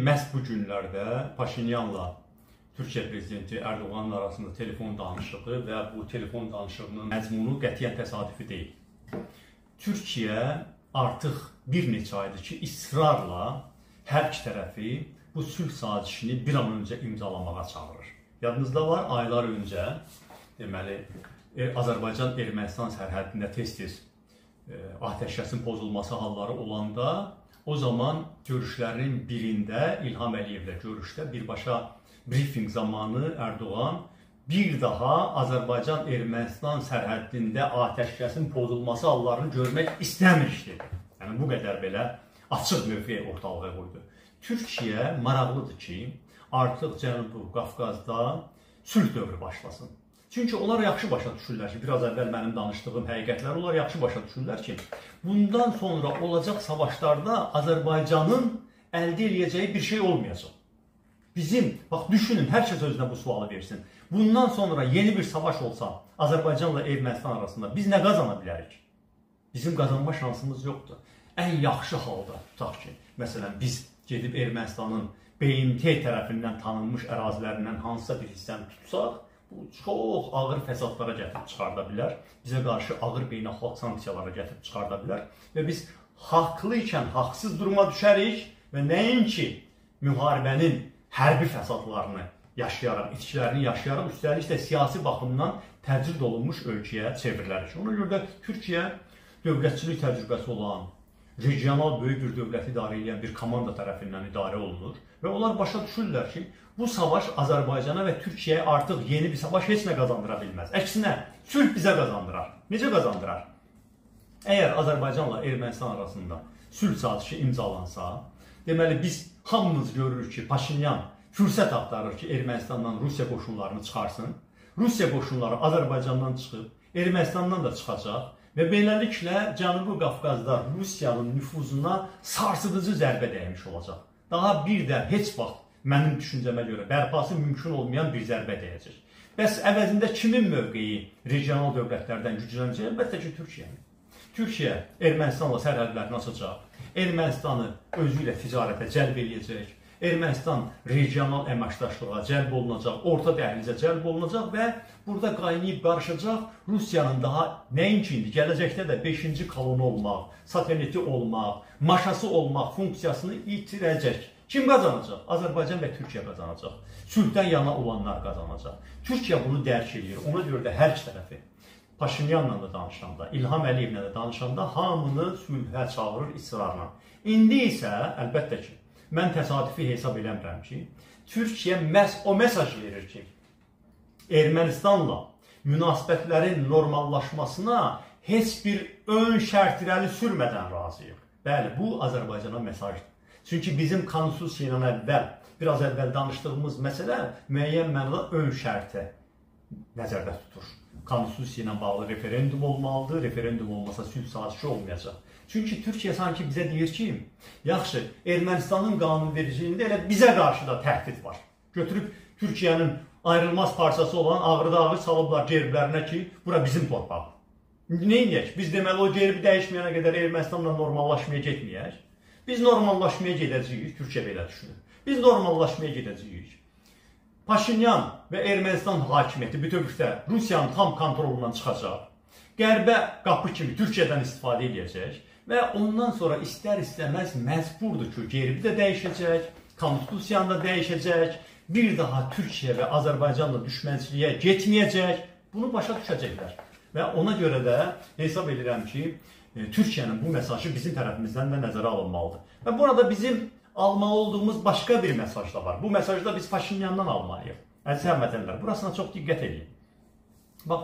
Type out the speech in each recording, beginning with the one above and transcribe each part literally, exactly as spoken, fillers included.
Məhz bu günlərdə Paşinyanla Türkiyə prezidenti Erdoğanın arasında telefon danışığı və bu telefon danışığının məzmunu qətiyyən təsadüfi deyil. Türkiyə artıq bir neçə aydır ki, israrla hər iki tərəfi bu sülh sazişini bir an öncə imzalamağa çağırır. Yadınızda var, aylar öncə deməli, Azərbaycan-Ermənistan sərhədində tez-tez atəşkəsin pozulması halları olanda, o zaman görüşlərin birində, İlham Əliyevlə görüşdə birbaşa briefing zamanı Erdoğan bir daha Azərbaycan-Ermənistan sərhəddində atəşkəsin pozulması hallarını görmək istəmişdi. Yəni, bu qədər belə açıq mövqe ortalığa qoydu. Türkiyə maraqlıdır ki, artıq Cənubi Qafqazda sülh dövrü başlasın. Çünki onlar yaxşı başa düşürlər ki, biraz əvvəl mənim danışdığım həqiqətləri onlar yaxşı başa düşürlər ki, bundan sonra olacaq savaşlarda Azərbaycanın əldə edəcəyi bir şey olmayacaq. Bizim, bax düşünün, hər kəs özünə bu sualı versin. Bundan sonra yeni bir savaş olsa Azərbaycanla Ermənistan arasında biz nə qazana bilərik? Bizim qazanma şansımız yoxdur. Ən yaxşı halda tutaq ki, məsələn, biz gedib Ermənistanın B M T tərəfindən tanınmış ərazilərindən hansısa bir hissəni tutsaq, bu çox ağır fəsadlara gətirib çıxarda bilər, bizə qarşı ağır beynəlxalq sanksiyalara gətirib çıxarda bilər və biz haqlı ikən haqsız duruma düşərik və nəinki müharibənin hərbi fəsadlarını yaşayaraq, itkilərini yaşayaraq, üstəlik də siyasi baxımdan təcrid olunmuş ölkəyə çevrilərik. Ona görə də Türkiyə dövlətçilik təcrübəsi olan, regional böyük bir dövləti idarə edən bir komanda tərəfindən idarə olunur və onlar başa düşürlər ki, bu savaş Azərbaycana və Türkiyəyə artıq yeni bir savaş heç nə qazandıra bilməz. Əksinə, sülh bizə qazandırar. Necə qazandırar? Əgər Azərbaycanla Ermənistan arasında sülh sazişi imzalansa, deməli biz hamımız görürük ki, Paşinyan fürsət axtarır ki, Ermənistandan Rusiya qoşunlarını çıxarsın. Rusiya qoşunları Azərbaycandan çıxıb, Ermənistandan da çıxacaq və beləliklə Cənubi Qafqazda Rusiyanın nüfuzuna sarsıdıcı zərbə dəymiş olacaq. Daha bir də heç vaxt mənim düşüncəmə görə bərpası mümkün olmayan bir zərbə dəyəcək. Bəs əvəzində kimin mövqeyi regional dövlətlərdən güclənəcək? Əlbəttə ki, Türkiyənin. Türkiyə Ermənistanla sərhədlərini açacaq, Ermənistanı özü ilə ticarətə cəlb eləyəcək, Ermənistan regional əməkdaşlığa cəlb olunacaq, orta dəhlizə cəlb olunacaq və burada qaynayıb qarışacaq Rusiyanın daha nəinki indi, gələcəkdə də beşinci kolonu olmaq, sateliti olmaq, maşası olmaq funksiyasını itirəcək. Kim qazanacaq? Azərbaycan və Türkiyə qazanacaq. Sülhdən yana olanlar qazanacaq. Türkiyə bunu dərk edir. Ona görə də hər iki tərəfi Paşinyanla da danışanda, İlham Əliyevlə də danışanda hamını sülhə çağırır israrla. İndi isə əlbəttə ki, mən təsadüfi hesab eləmirəm ki, Türkiyə məhz o mesaj verir ki, Ermənistanla münasibətlərin normallaşmasına heç bir ön şərt irəli sürmədən razıyıq. Bəli, bu Azərbaycana mesajdır. Çünki bizim konstitusiya ilə əvvəl, biraz əvvəl danışdığımız məsələ müəyyən mənada ön şərti nəzərdə tutur. Konstitusiya ilə bağlı referendum olmalıdır, referendum olmasa sülh sazişi olmayacaq. Çünki Türkiyə sanki bizə deyir ki, yaxşı, Ermənistanın qanunvericiliyində elə bizə qarşı da təhdid var. Götürüb Türkiyənin ayrılmaz parçası olan Ağrı dağı salıblar gerblərinə ki, bura bizim torpaq. Neyniyək? Biz deməli o gerbi dəyişməyənə qədər Ermənistanla normallaşmaya getməyək. Biz normallaşmaya gedəcəyik, Türkiyə belə düşünür. Biz normallaşmaya gedəcəyik. Paşinyan və Ermənistan hakimiyyəti bütövlükdə Rusiyanın tam kontrolundan çıxacaq. Qərbə qapı kimi Türkiyədən istifadə edəcək və ondan sonra istər-istəməz məcburdur ki, gerbi də dəyişəcək, konstitusiyanı da dəyişəcək, bir daha Türkiyə və Azərbaycanla düşmənçiliyə getməyəcək, bunu başa düşəcəklər. Və ona görə də hesab edirəm ki, Türkiyənin bu mesajı bizim tərəfimizdən də nəzərə alınmalıdır. Və burada bizim almalı olduğumuz başqa bir mesaj da var. Bu mesajı da biz Paşinyandan almalıyıq. Əziz həmvətənlər, burasına çox diqqət edin. Bax,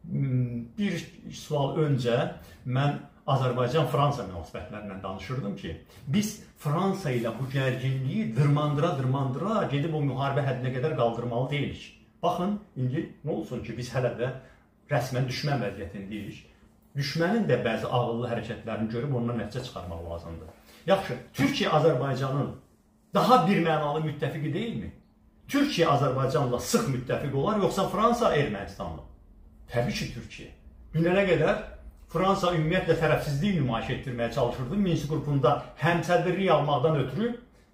bir sual öncə mən Azərbaycan-Fransa münasibətlərindən danışırdım ki, biz Fransa ilə bu gərginliyi dırmandıra-dırmandıra gedib o müharibə həddinə qədər qaldırmalı deyilik. Baxın, indi nə olsun ki, biz hələ də rəsmən düşmən vəziyyətindəyik. Düşmənin də bəzi ağıllı hərəkətlərini görüb ondan nəticə çıxarmaq lazımdır. Yaxşı, Türkiyə Azərbaycanın daha bir mənalı müttəfiqi deyilmi? Türkiyə Azərbaycanla sıx müttəfiq olar, yoxsa Fransa Ermənistanla? Təbii ki, Türkiyə. Dünənə qədər Fransa ümumiyyətlə tərəfsizlik nümayiş etdirməyə çalışırdı. Minsk qrupunda həmsədrlik almaqdan ötürü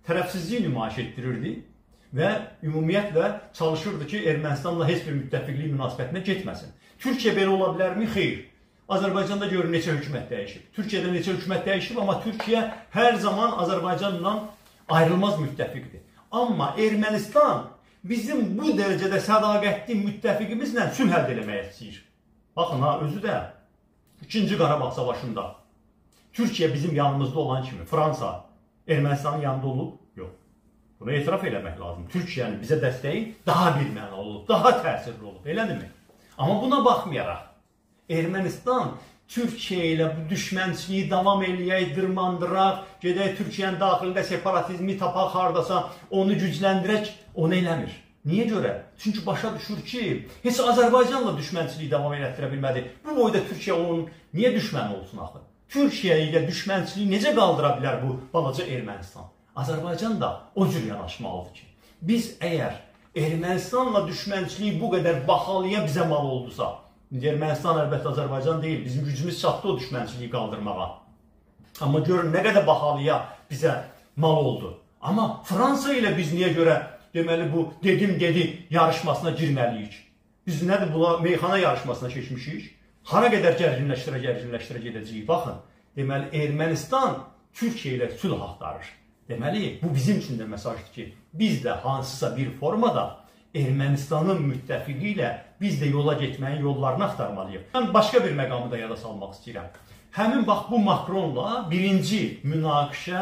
tərəfsizlik nümayiş etdirirdi və ümumiyyətlə çalışırdı ki, Ermənistanla heç bir müttəfiqlik münasibətinə getməsin. Türkiyə belə ola bilərmi? Xeyr. Azərbaycanda görün neçə hökumət dəyişib. Türkiyədə neçə hökumət dəyişib, amma Türkiyə hər zaman Azərbaycanla ayrılmaz müttəfiqdir. Amma Ermənistan bizim bu dərəcədə sədaqətli müttəfiqimizlə sülh əldə eləməyə istəyir. Baxın ha, özü də İkinci Qarabağ savaşında Türkiyə bizim yanımızda olan kimi Fransa Ermənistanın yanında olub? Yox. Bunu etiraf eləmək lazım. Türkiyənin bizə dəstəyi daha bir mənalı olub, daha təsirli olub, elədirmi? Amma buna baxmayaraq, Ermənistan Türkiyə ilə bu düşmənçiliyi davam eləyək, dırmandıraq, gedək Türkiyənin daxilində separatizmi tapaq hardasa, onu gücləndirək, onu eləmir. Niyə görə? Çünki başa düşür ki, heç Azərbaycanla düşmənçiliyi davam elətdirə bilmədi. Bu boyda Türkiyə onun niyə düşməni olsun axı? Türkiyə ilə düşmənçiliyi necə qaldıra bilər bu balaca Ermənistan? Azərbaycan da o cür yanaşmalıdır ki, biz əgər Ermənistanla düşmənçiliyi bu qədər bahalıya bizə mal oldusa, Ermənistan əlbəttə Azərbaycan deyil, bizim gücümüz çatdı o düşmənçiliyi qaldırmağa. Amma görün nə qədər bahalıya bizə mal oldu. Amma Fransa ilə biz niyə görə deməli bu dedim dedi yarışmasına girməliyik? Biz nədir bula meyxana yarışmasına keçmişik? Hara qədər gərginləşdirə gərginləşdirə gedəcəyik? Baxın, deməli Ermənistan Türkiyə ilə sülh axtarır. Deməli bu bizim üçün də mesajdır ki, biz də hansısa bir formada Ermənistanın müttəfiqi ilə biz də yola getməyin yollarını axtarmalıyıq. Mən başqa bir məqamı da yada salmaq istəyirəm. Həmin bax bu Makronla birinci münaqişə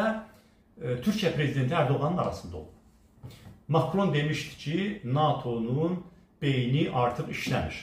e, Türkiyə prezidenti Erdoğanın arasında oldu. Makron demişdi ki, NATO'nun beyni artıq işləmir.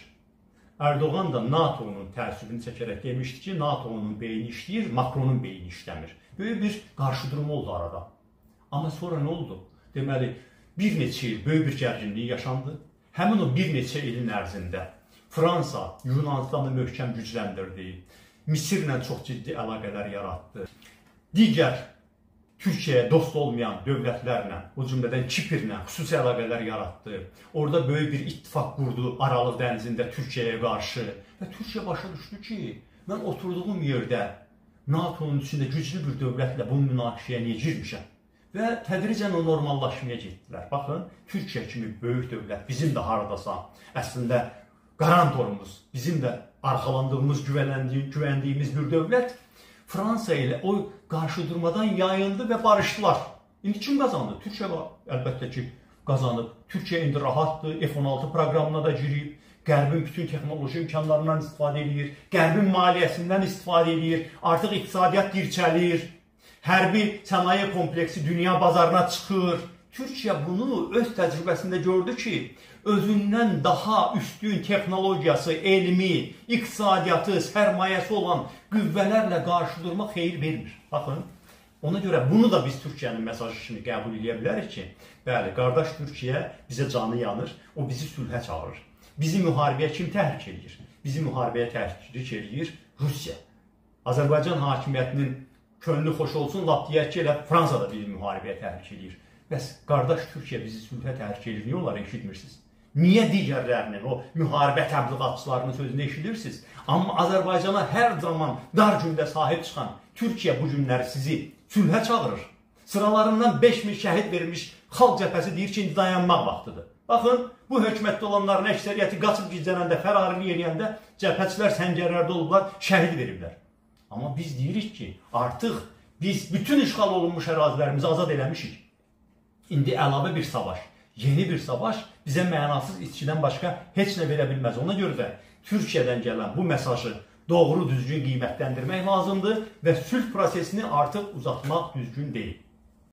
Erdoğan da NATO'nun təəssübünü çəkərək demişdi ki, NATO'nun beyni işləyir, Makronun beyni işləmir. Böyük bir qarşıdurum oldu arada. Amma sonra nə oldu? Deməli, bir neçə il böyük bir gərginlik yaşandı. Həmin o bir neçə ilin ərzində Fransa Yunanistanı möhkəm gücləndirdi. Misirlə çox ciddi əlaqələr yaratdı. Digər Türkiyəyə dost olmayan dövlətlərlə, o cümlədən Kiprlə xüsusi əlaqələr yaratdı. Orada böyük bir ittifaq qurdu Aralıq dənizində Türkiyəyə qarşı. Və Türkiyə başa düşdü ki, mən oturduğum yerdə NATO'nun içində güclü bir dövlətlə bu münaqişəyə niyə girmişəm? Və tədricən o normallaşmaya getdilər. Baxın, Türkiyə kimi böyük dövlət, bizim də haradasa, əslində qarantorumuz, bizim də arxalandığımız, güvəndiyimiz bir dövlət Fransa ilə o qarşıdurmadan yayıldı və barışdılar. İndi kim qazandı? Türkiyə əlbəttə ki qazanıb. Türkiyə indi rahatdır, F on altı proqramına da girib, Qərbin bütün texnoloji imkanlarından istifadə edir, Qərbin maliyyəsindən istifadə edir, artıq iqtisadiyyat dirçəlir, hərbi sənaye kompleksi dünya bazarına çıxır. Türkiyə bunu öz təcrübəsində gördü ki, özündən daha üstün texnologiyası, elmi, iqtisadiyyatı, sərmayəsi olan qüvvələrlə qarşı durmaq xeyir vermir. Baxın, ona görə bunu da biz Türkiyənin mesajı kimi qəbul edə bilərik ki, bəli, qardaş Türkiyə bizə canı yanır, o bizi sülhə çağırır. Bizi müharibəyə kim təhrik edir? Bizi müharibəyə təhrik edir Rusiya. Azərbaycan hakimiyyətinin könlü xoş olsun, lap deyək ki, elə Fransa da bizi müharibəyə təhrik edir. Bəs qardaş Türkiyə bizi sülhə təhrik edir, niyə onları eşitmirsiniz? Niyə digərlərinin, o müharibə təbliğatçılarının sözünü eşidirsiniz? Amma Azərbaycana hər zaman dar gündə sahib çıxan Türkiyə bu günləri sizi sülhə çağırır. Sıralarından beş min şəhid verilmiş xalq cəbhəsi deyir ki, indi dayanmaq vaxtıdır. Baxın, bu hökumətdə olanların əksəriyyəti qaçıb gizlənəndə, fərarili yeriyəndə cəbhəçilər səngərlərdə olublar, şəhid veriblər. Amma biz deyirik ki, artıq biz bütün işğal olunmuş ərazilərimizi azad eləmişik. İndi əlavə bir savaş, yeni bir savaş bizə mənasız içkidən başqa heç nə verə bilməz. Ona görə də Türkiyədən gələn bu mesajı doğru düzgün qiymətləndirmək lazımdır və sülh prosesini artıq uzatmaq düzgün deyil.